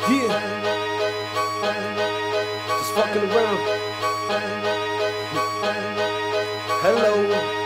Yeah, just fucking around. Hello,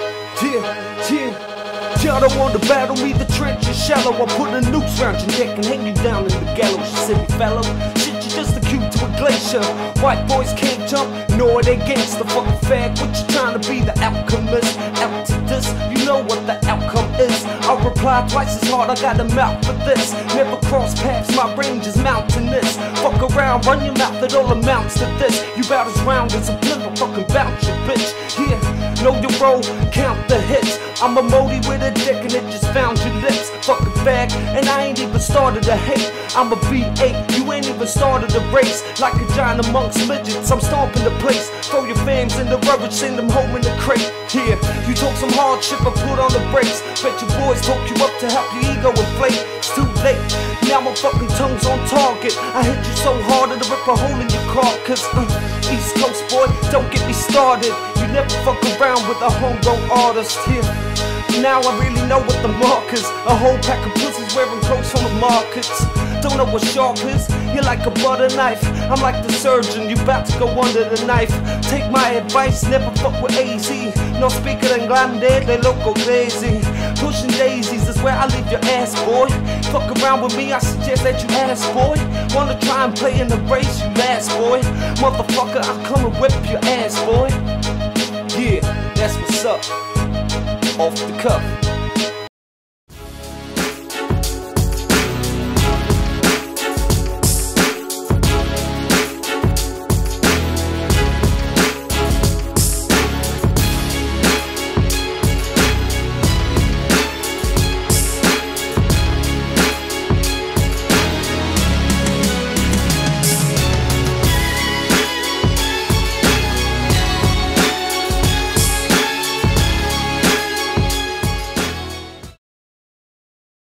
yeah. Y'all don't want to battle me, the trench is shallow. I put a noose round your neck and hang you down in the gallows, you silly fellow. Shit, you just acute to a glacier. White boys can't jump, nor they gangsta. Fucking fag, what you trying to be, the alchemist? Out to this, you know what the outcome is. I'll reply twice as hard, I got a mouth for this. Never cross paths, my range is mountainous. Fuck around, run your mouth, it all amounts to this. You bout as round as a pimp, fucking bounce your bitch. Yeah, know your role, count the hits. I'm a Modi with a dick and it just found your lips. Fucking fag, and I ain't even started to hate. I'm a V8, you ain't even started a race. Like a giant amongst midgets, I'm stomping the place. Throw your fams in the rubbish, send them home in the crate. Yeah, you talk some hard shit but put on the brakes. Bet your boys talk you up to help your ego inflate. It's too late, now my fucking tongue's on target. I hit you so hard it'll rip a hole in your carcass. East Coast boy, don't get me started. You never fuck around with a homegrown artist here. Now I really know what the mark is. A whole pack of pussies wearing clothes from the markets. Don't know what sharp is, you're like a butter knife. I'm like the surgeon, you bout to go under the knife. Take my advice, never fuck with AZ. No speaker en grande, they loco crazy. Pushing daisies is where I leave your ass, boy. Fuck around with me, I suggest that you ask, boy. Wanna try and play in the race, you last, boy. Motherfucker, I'll come and whip your ass, boy. Yeah, that's what's up. Off the cuff.